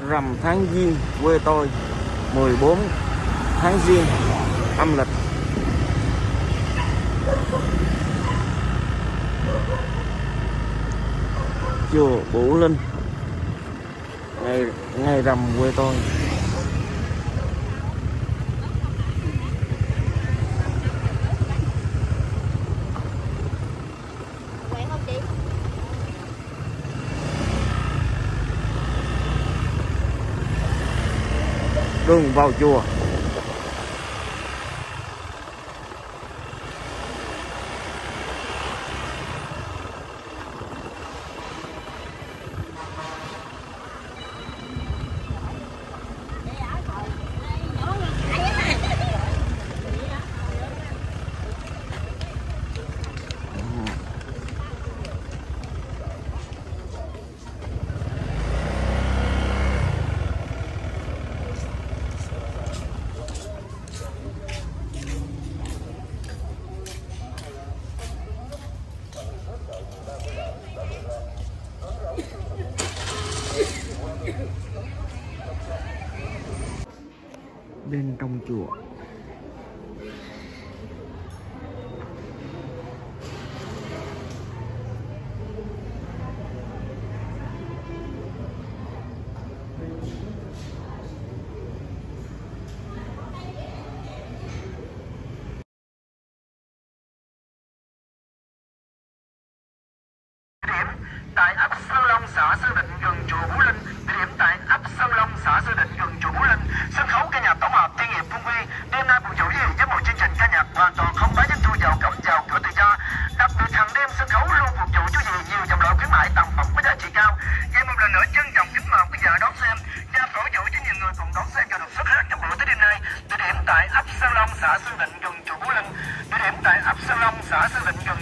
rằm tháng Giêng quê tôi, 14 tháng Giêng âm lịch. Chùa Bửu Linh, ngày rằm quê tôi. Đường vào chùa. Bên trong chùa tại ấp Sơn Long, xã Sơn Định gần chùa Bửu Linh. Địa điểm tại ấp Sơn Long, xã Sơn Định gần chùa Bửu Linh. Sân khấu ca nhạc tổng hợp chuyên nghiệp Phương Huy. Đêm nay phục vụ với một chương trình ca nhạc hoàn toàn không bán doanh thu, vào cổng vào cửa tự do. Đặc biệt hàng đêm sân khấu luôn phục vụ cho nhiều dòng loại khuyến mãi tặng phẩm có giá trị cao. Và một lần nữa trân trọng kính mời quý vị đón xem và phổ dụ cho nhiều người cùng đón xem cho được xuất sắc trong buổi tối đêm nay. Địa điểm tại ấp Sơn Long, xã Sơn Định gần chùa Bửu Linh. Địa điểm tại ấp Sơn Long, xã Sơn Định gần